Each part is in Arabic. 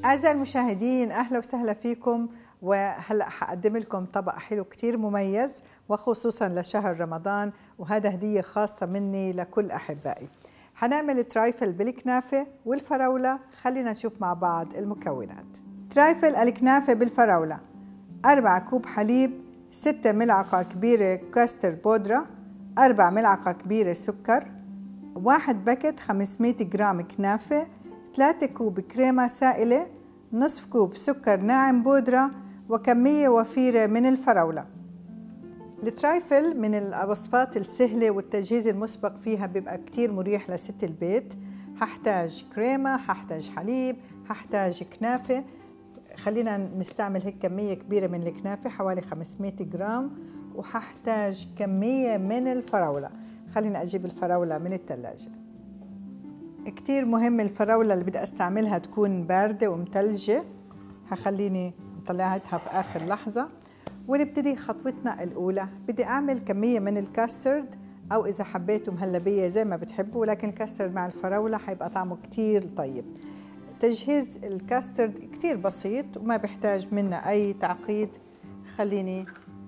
أعزائي المشاهدين، أهلا وسهلا فيكم. وهلأ حقدم لكم طبق حلو كتير مميز وخصوصا لشهر رمضان، وهذا هدية خاصة مني لكل أحبائي. حنعمل ترايفل بالكنافة والفراولة. خلينا نشوف مع بعض المكونات. ترايفل الكنافة بالفراولة: 4 كوب حليب، 6 ملعقة كبيرة كاستر بودرة، 4 ملعقة كبيرة سكر، 1 باكت 500 جرام كنافة، 3 كوب كريمة سائلة، نصف كوب سكر ناعم بودرة، وكمية وفيرة من الفراولة. الترايفل من الوصفات السهلة والتجهيز المسبق فيها بيبقى كتير مريح لست البيت. هحتاج كريمة، هحتاج حليب، هحتاج كنافة. خلينا نستعمل هيك كمية كبيرة من الكنافة حوالي 500 جرام، وهحتاج كمية من الفراولة. خلينا أجيب الفراولة من الثلاجة. كتير مهم الفراولة اللي بدي استعملها تكون باردة ومتلجة. هخليني مطلعتها في آخر لحظة. ونبتدي خطوتنا الأولى. بدي أعمل كمية من الكاسترد، أو إذا حبيتوا مهلبية زي ما بتحبوا، لكن الكاسترد مع الفراولة حيبقى طعمه كتير طيب. تجهيز الكاسترد كتير بسيط وما بيحتاج منا أي تعقيد. خليني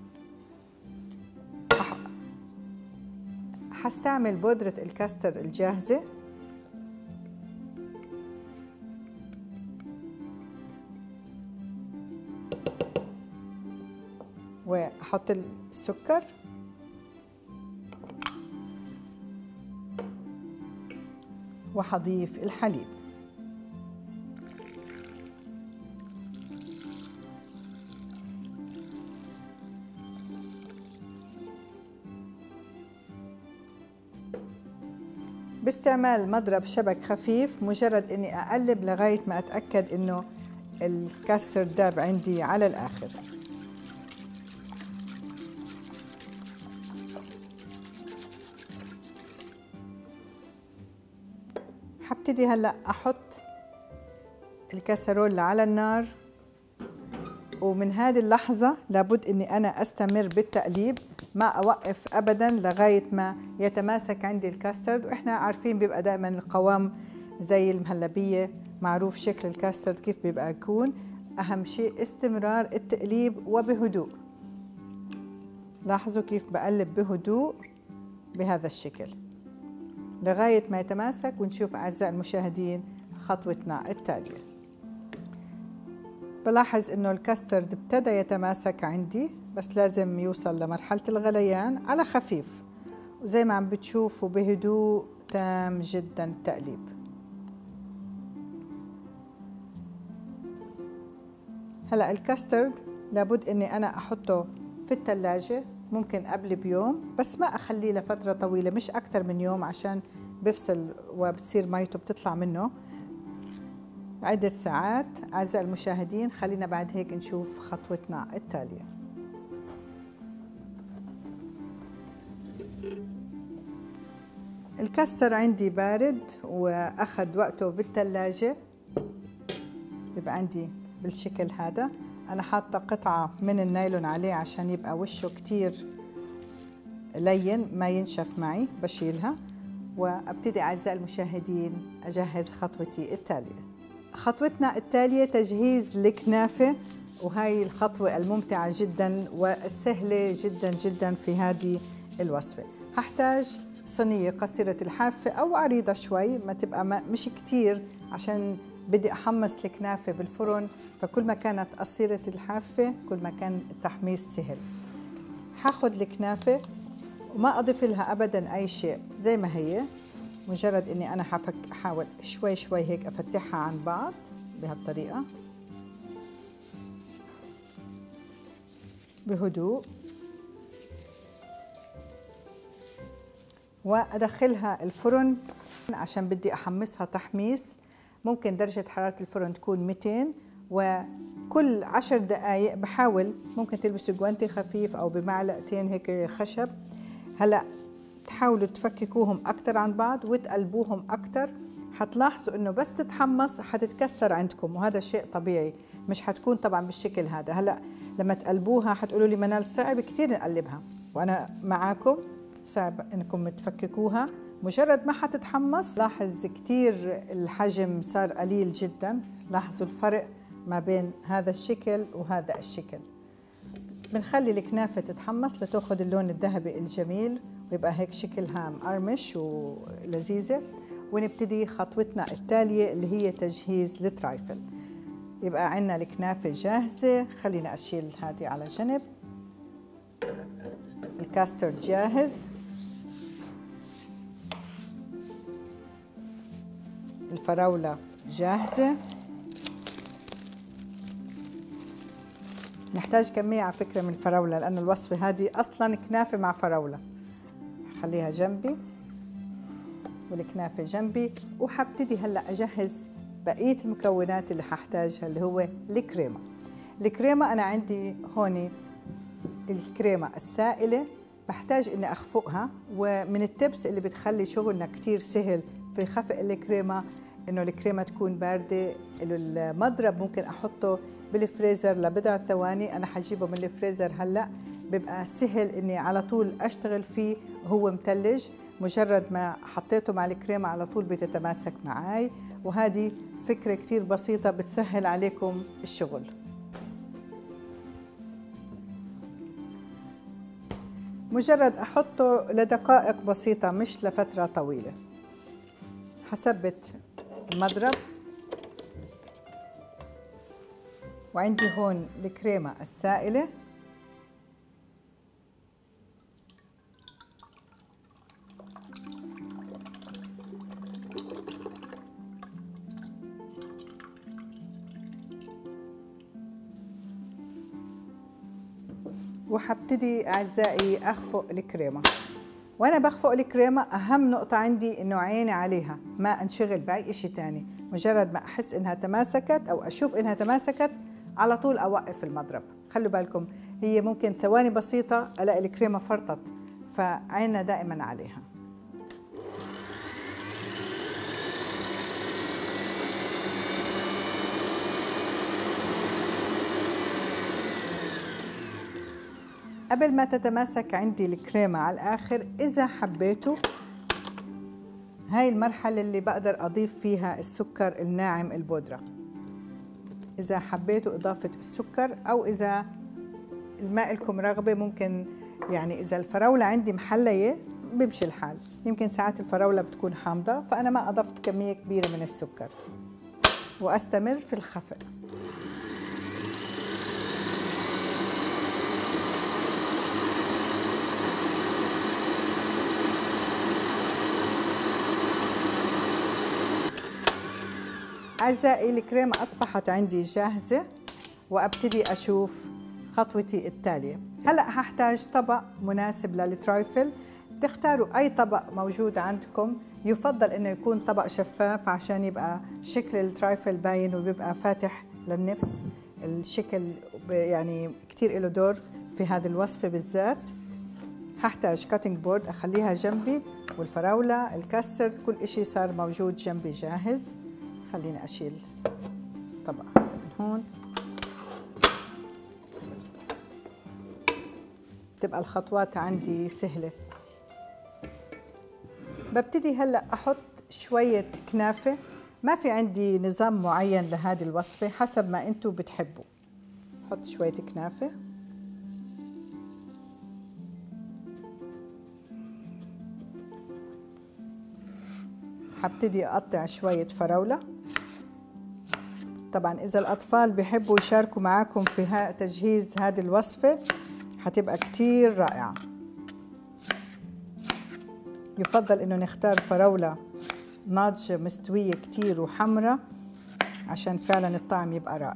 حستعمل بودرة الكاستر الجاهزة، وأحط السكر وحضيف الحليب. باستعمال مضرب شبك خفيف، مجرد اني اقلب لغاية ما اتأكد انه الكاستر داب عندي على الاخر. حبتدي هلأ احط الكاسرول على النار، ومن هذه اللحظة لابد اني انا استمر بالتقليب، ما اوقف ابدا لغاية ما يتماسك عندي الكاسترد. واحنا عارفين بيبقى دائما القوام زي المهلبية، معروف شكل الكاسترد كيف بيبقى يكون. اهم شيء استمرار التقليب وبهدوء. لاحظوا كيف بقلب بهدوء بهذا الشكل لغاية ما يتماسك. ونشوف أعزائي المشاهدين خطوتنا التالية. بلاحظ إنه الكاسترد ابتدى يتماسك عندي، بس لازم يوصل لمرحلة الغليان على خفيف، وزي ما عم بتشوفوا بهدوء تام جدا التقليب. هلأ الكاسترد لابد إني أنا أحطه في الثلاجة، ممكن قبل بيوم، بس ما أخليه لفترة طويلة، مش أكتر من يوم، عشان بفصل وبتصير ميته بتطلع منه عدة ساعات. أعزائي المشاهدين، خلينا بعد هيك نشوف خطوتنا التالية. الكاستر عندي بارد وأخذ وقته بالثلاجة، بيبقى عندي بالشكل هذا. أنا حاطة قطعة من النايلون عليه عشان يبقى وشه كتير لين ما ينشف معي. بشيلها وابتدي أعزائي المشاهدين أجهز خطوتي التالية. خطوتنا التالية تجهيز الكنافة، وهي الخطوة الممتعة جدا والسهلة جدا جدا في هذه الوصفة. هحتاج صينية قصيرة الحافة أو عريضة شوي، ما تبقى مش كتير، عشان بدي أحمص الكنافة بالفرن، فكل ما كانت قصيرة الحافة كل ما كان التحميص سهل. هاخد الكنافة وما أضيف لها أبدا أي شيء، زي ما هي، مجرد إني أنا أحاول شوي شوي هيك أفتحها عن بعض بهالطريقة بهدوء، وأدخلها الفرن عشان بدي أحمصها تحميص. ممكن درجة حرارة الفرن تكون 200، وكل 10 دقايق بحاول، ممكن تلبسوا جوانتي خفيف أو بمعلقتين هيك خشب. هلأ تحاولوا تفككوهم أكتر عن بعض وتقلبوهم أكتر. حتلاحظوا إنه بس تتحمص حتتكسر عندكم، وهذا شيء طبيعي، مش حتكون طبعا بالشكل هذا. هلأ لما تقلبوها حتقولوا لي منال صعب كتير نقلبها، وأنا معاكم. صعب إنكم تفككوها، مجرد ما حتتحمص لاحظ كتير الحجم صار قليل جدا. لاحظوا الفرق ما بين هذا الشكل وهذا الشكل. بنخلي الكنافة تتحمص لتاخذ اللون الذهبي الجميل ويبقى هيك شكلها مقرمش ولذيذة. ونبتدي خطوتنا التالية اللي هي تجهيز الترايفل. يبقى عندنا الكنافة جاهزة. خلينا أشيل هذه على جنب. الكاسترد جاهز. الفراولة جاهزة. نحتاج كمية على فكرة من الفراولة لأن الوصفة هذه أصلاً كنافة مع فراولة. خليها جنبي والكنافة جنبي. وحبتدي هلأ أجهز بقية المكونات اللي ححتاجها اللي هو الكريمة. الكريمة أنا عندي هون الكريمة السائلة بحتاج إني أخفقها. ومن التبس اللي بتخلي شغلنا كتير سهل في خفق الكريمة إنه الكريمة تكون باردة. المضرب ممكن أحطه بالفريزر لبضع ثواني. أنا حجيبه من الفريزر هلأ بيبقى سهل إني على طول أشتغل فيه وهو متلج. مجرد ما حطيته مع الكريمة على طول بتتماسك معاي. وهذه فكرة كتير بسيطة بتسهل عليكم الشغل. مجرد أحطه لدقائق بسيطة مش لفترة طويلة. حثبت المضرب وعندي هون الكريمة السائلة. وحبتدي أعزائي أخفق الكريمة. وأنا بخفق الكريمة أهم نقطة عندي إنه عيني عليها ما أنشغل بأي شيء تاني. مجرد ما أحس إنها تماسكت أو أشوف إنها تماسكت على طول أوقف المضرب. خلوا بالكم هي ممكن ثواني بسيطة ألاقي الكريمة فرطت. فعيننا دائما عليها. قبل ما تتماسك عندي الكريمة على الآخر إذا حبيتوا هاي المرحلة اللي بقدر أضيف فيها السكر الناعم البودرة. إذا حبيتوا إضافة السكر أو إذا ما لكم رغبة ممكن يعني إذا الفراولة عندي محلية بيمشي الحال. يمكن ساعات الفراولة بتكون حامضة فأنا ما أضفت كمية كبيرة من السكر. وأستمر في الخفق. أعزائي الكريمة أصبحت عندي جاهزة وأبتدي أشوف خطوتي التالية. هلأ هحتاج طبق مناسب للترايفل. تختاروا أي طبق موجود عندكم. يفضل إنه يكون طبق شفاف عشان يبقى شكل الترايفل باين وبيبقى فاتح للنفس. الشكل يعني كتير له دور في هذه الوصفة بالذات. هحتاج كاتنج بورد أخليها جنبي والفراولة الكاسترد كل إشي صار موجود جنبي جاهز. خليني أشيل طبق هذا من هون. تبقى الخطوات عندي سهلة. ببتدي هلأ أحط شوية كنافة. ما في عندي نظام معين لهذه الوصفة حسب ما أنتوا بتحبوا. أحط شوية كنافة. حبتدي أقطع شوية فراولة. طبعا إذا الأطفال بيحبوا يشاركوا معاكم في تجهيز هذه الوصفة حتبقى كتير رائعة. يفضل إنه نختار فراولة ناضجة مستوية كتير وحمرة عشان فعلا الطعم يبقى رائع.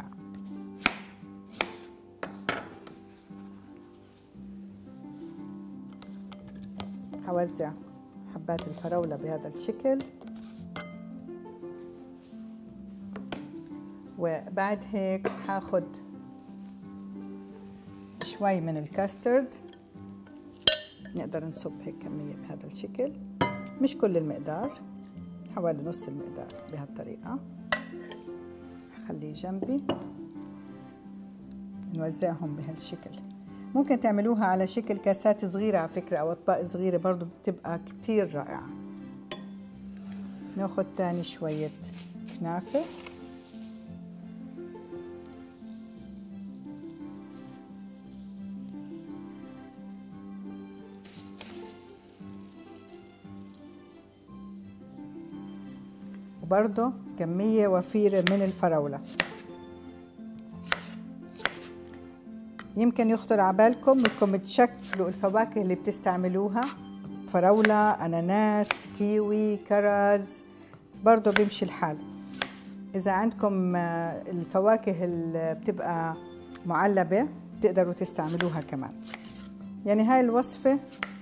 هوزع حبات الفراولة بهذا الشكل. وبعد هيك هاخد شوي من الكاسترد. نقدر نصب هيك كمية بهذا الشكل مش كل المقدار حوالي نص المقدار بهالطريقة. هخليه جنبي. نوزعهم بهالشكل. ممكن تعملوها على شكل كاسات صغيرة على فكرة أو أطباق صغيرة برضو بتبقى كتير رائعة. ناخد تاني شوية كنافة. وبرضه كمية وفيرة من الفراولة. يمكن يخطر على بالكم انكم تشكلوا الفواكه اللي بتستعملوها، فراولة، أناناس، كيوي، كرز، برضه بيمشي الحال. إذا عندكم الفواكه اللي بتبقى معلبة بتقدروا تستعملوها كمان. يعني هاي الوصفة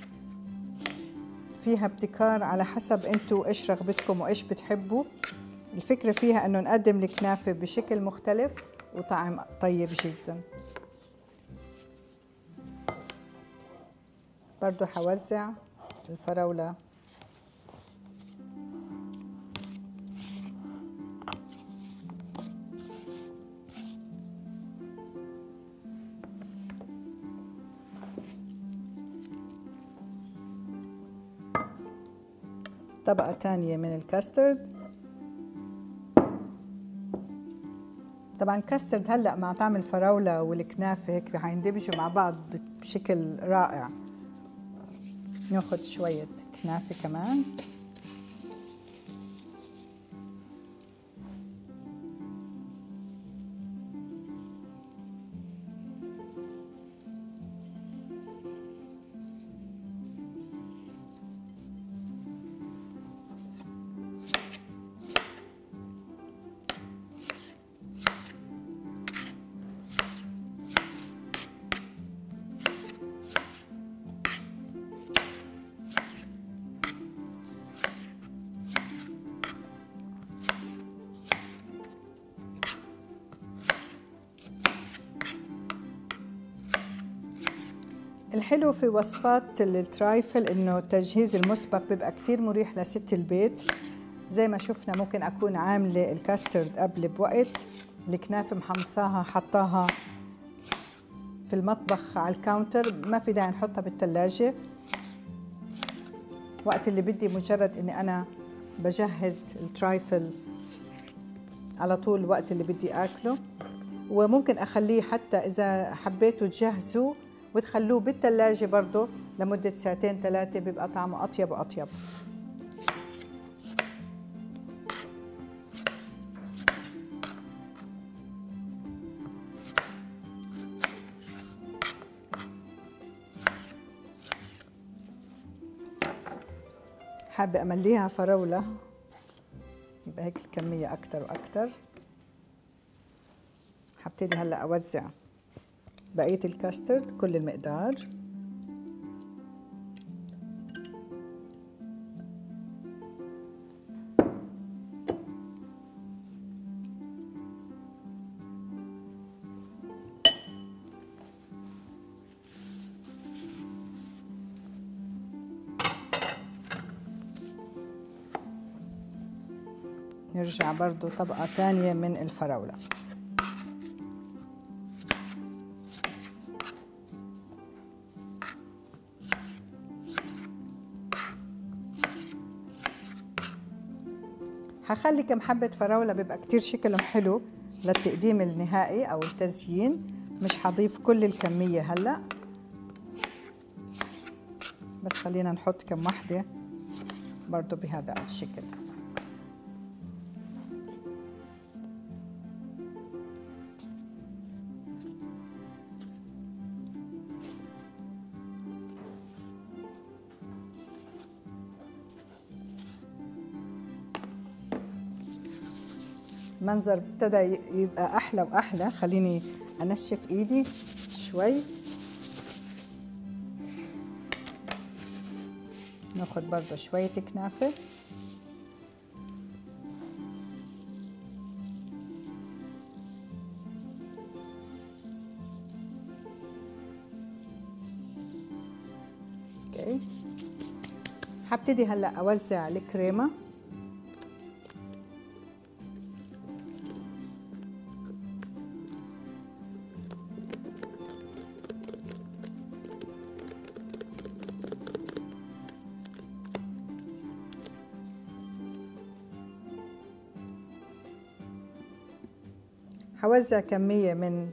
فيها ابتكار على حسب انتوا ايش رغبتكم وايش بتحبوا. الفكرة فيها انه نقدم الكنافة بشكل مختلف وطعم طيب جدا. برضو حوزع الفراولة. طبقة تانية من الكاسترد. طبعا الكاسترد هلأ مع طعم الفراولة والكنافة هيك حيندمجوا مع بعض بشكل رائع. ناخد شوية كنافة كمان. الحلو في وصفات الترايفل انه التجهيز المسبق بيبقى كتير مريح لست البيت. زي ما شفنا ممكن اكون عامله الكاسترد قبل بوقت، الكنافه محمصاها حطاها في المطبخ على الكاونتر، ما في داعي نحطها بالثلاجه. وقت اللي بدي مجرد اني انا بجهز الترايفل على طول وقت اللي بدي اكله. وممكن اخليه حتى اذا حبيتوا تجهزوه وتخلوه بالثلاجة برضه لمدة ساعتين ثلاثة، بيبقى طعمه أطيب وأطيب. حابة أمليها فراولة يبقى هيك الكمية أكتر وأكتر. حبتدي هلأ أوزع بقية الكاسترد كل المقدار. نرجع برضو طبقة تانية من الفراولة. هخلي كم حبة فراولة بيبقى كتير شكلهم حلو للتقديم النهائي أو التزيين. مش هضيف كل الكمية هلأ، بس خلينا نحط كم واحدة برضو بهذا الشكل. المنظر ابتدى يبقى أحلى وأحلى. خليني أنشف إيدي شوي. ناخد برضو شوية كنافة. اوكي، هبتدي هلا أوزع الكريمة. هوزع كمية من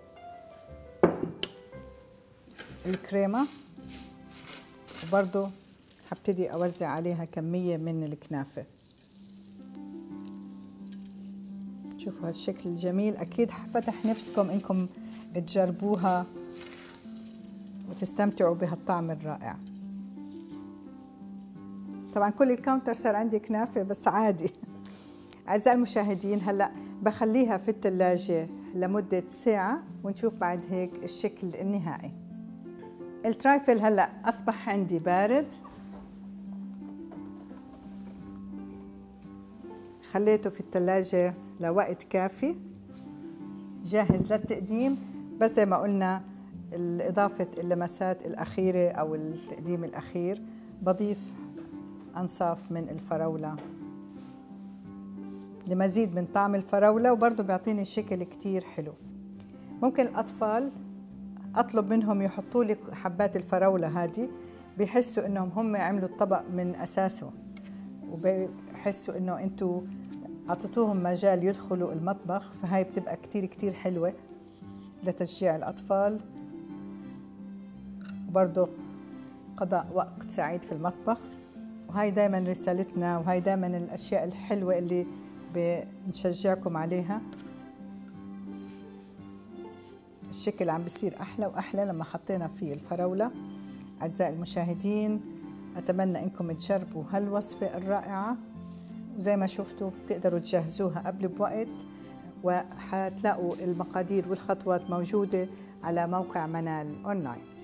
الكريمة، وبرضو هبتدي أوزع عليها كمية من الكنافة. شوفوا هالشكل الجميل، أكيد فتح نفسكم إنكم تجربوها وتستمتعوا بهالطعم الرائع. طبعا كل الكاونتر صار عندي كنافة بس عادي. أعزائي المشاهدين، هلأ بخليها في الثلاجة لمدة ساعة ونشوف بعد هيك الشكل النهائي. الترايفل هلأ أصبح عندي بارد، خليته في الثلاجة لوقت كافي، جاهز للتقديم. بس زي ما قلنا إضافة اللمسات الأخيرة أو التقديم الأخير، بضيف أنصاف من الفراولة لمزيد من طعم الفراولة، وبرضه بيعطيني شكل كتير حلو. ممكن الأطفال أطلب منهم يحطوا لي حبات الفراولة هذه، بيحسوا إنهم هم عملوا الطبق من أساسه، وبيحسوا إنه أنتوا أعطيتوهم مجال يدخلوا المطبخ، فهاي بتبقى كتير كتير حلوة لتشجيع الأطفال، وبرضه قضاء وقت سعيد في المطبخ. وهاي دايما رسالتنا، وهاي دايما الأشياء الحلوة اللي بنشجعكم عليها. الشكل عم بيصير أحلى وأحلى لما حطينا فيه الفراولة. أعزائي المشاهدين، أتمنى إنكم تجربوا هالوصفة الرائعة، وزي ما شفتوا بتقدروا تجهزوها قبل بوقت، وحتلاقوا المقادير والخطوات موجودة على موقع منال أونلاين.